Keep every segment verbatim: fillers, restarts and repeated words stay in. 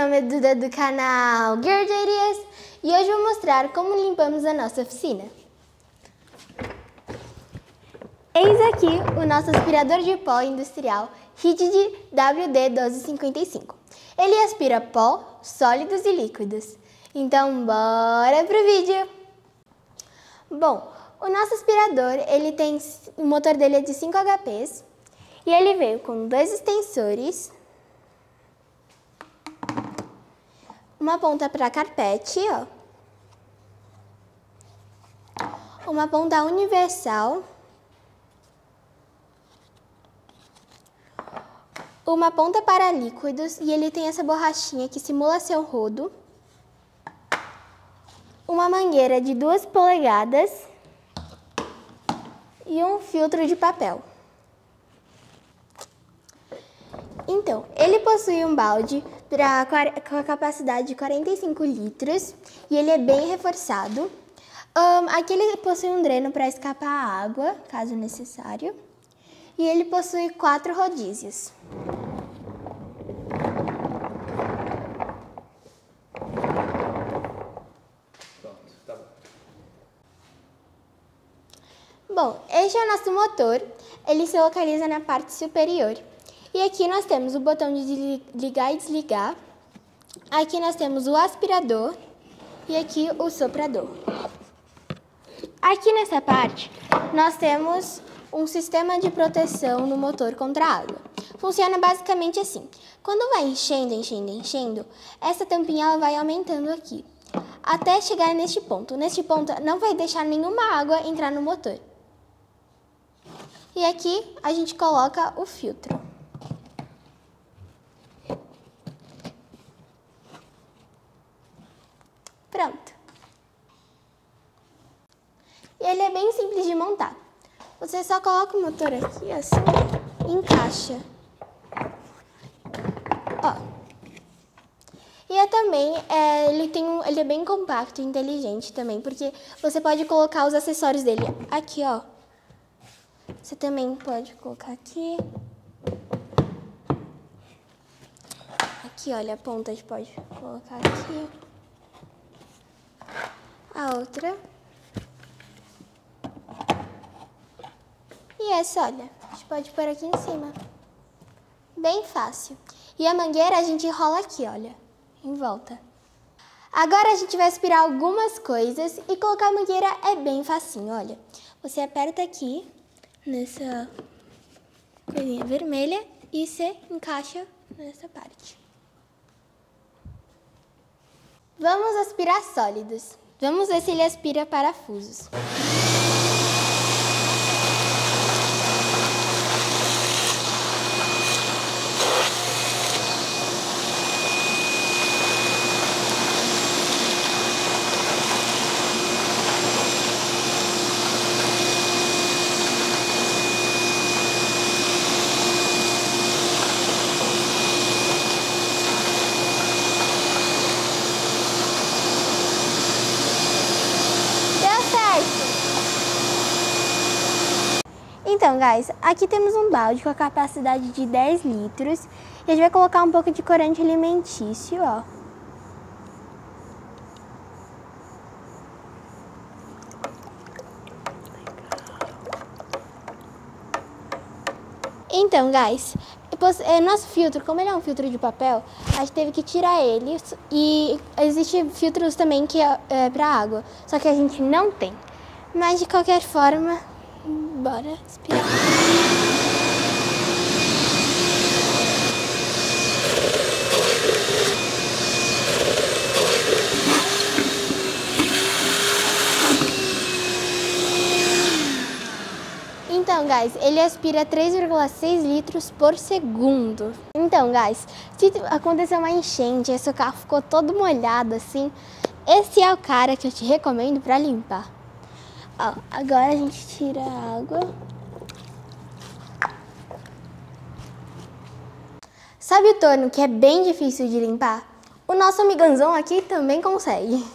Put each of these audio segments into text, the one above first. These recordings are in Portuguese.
nome é Duda do canal Girl Ideas e hoje eu vou mostrar como limpamos a nossa oficina. Eis aqui o nosso aspirador de pó industrial Rigid W D doze cinquenta e cinco. Ele aspira pó, sólidos e líquidos. Então bora pro vídeo! Bom, o nosso aspirador, ele tem, o motor dele é de cinco H Ps e ele veio com dois extensores, uma ponta para carpete, ó, uma ponta universal, uma ponta para líquidos e ele tem essa borrachinha que simula ser um rodo, uma mangueira de duas polegadas e um filtro de papel. Então, ele possui um balde pra, com a capacidade de quarenta e cinco litros e ele é bem reforçado. Um, aqui ele possui um dreno para escapar a água, caso necessário. E ele possui quatro rodízios. Pronto, tá bom. Bom, este é o nosso motor. Ele se localiza na parte superior. E aqui nós temos o botão de ligar e desligar. Aqui nós temos o aspirador e aqui o soprador. Aqui nessa parte nós temos um sistema de proteção no motor contra a água. Funciona basicamente assim. Quando vai enchendo, enchendo, enchendo, essa tampinha ela vai aumentando aqui, até chegar neste ponto. Neste ponto não vai deixar nenhuma água entrar no motor. E aqui a gente coloca o filtro. Pronto. E ele é bem simples de montar. Você só coloca o motor aqui, assim, e encaixa. Ó. E é também, é, ele, tem um, ele é bem compacto e inteligente também, porque você pode colocar os acessórios dele aqui, ó. Você também pode colocar aqui. Aqui, olha, a ponta a gente pode colocar aqui. A outra. E essa, olha, a gente pode pôr aqui em cima. Bem fácil. E a mangueira a gente enrola aqui, olha, em volta. Agora a gente vai aspirar algumas coisas e colocar a mangueira é bem facinho, olha. Você aperta aqui, nessa coisinha vermelha, e você encaixa nessa parte. Vamos aspirar sólidos. Vamos ver se ele aspira parafusos. Então, guys, aqui temos um balde com a capacidade de dez litros e a gente vai colocar um pouco de corante alimentício, ó. Então, guys, nosso filtro, como ele é um filtro de papel, a gente teve que tirar ele e existem filtros também que é, é para água, só que a gente não tem. Mas, de qualquer forma, bora aspirar. Então, guys, ele aspira três vírgula seis litros por segundo. Então, guys, se acontecer uma enchente e seu carro ficou todo molhado assim, esse é o cara que eu te recomendo para limpar. Ó, agora a gente tira a água. Sabe o torno que é bem difícil de limpar? O nosso amigãozão aqui também consegue.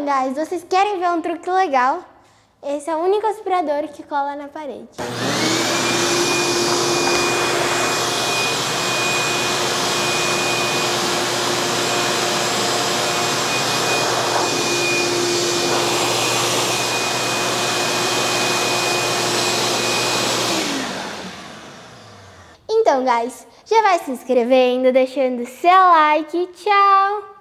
Então, guys, vocês querem ver um truque legal? Esse é o único aspirador que cola na parede. Então, guys, já vai se inscrevendo, deixando seu like. Tchau!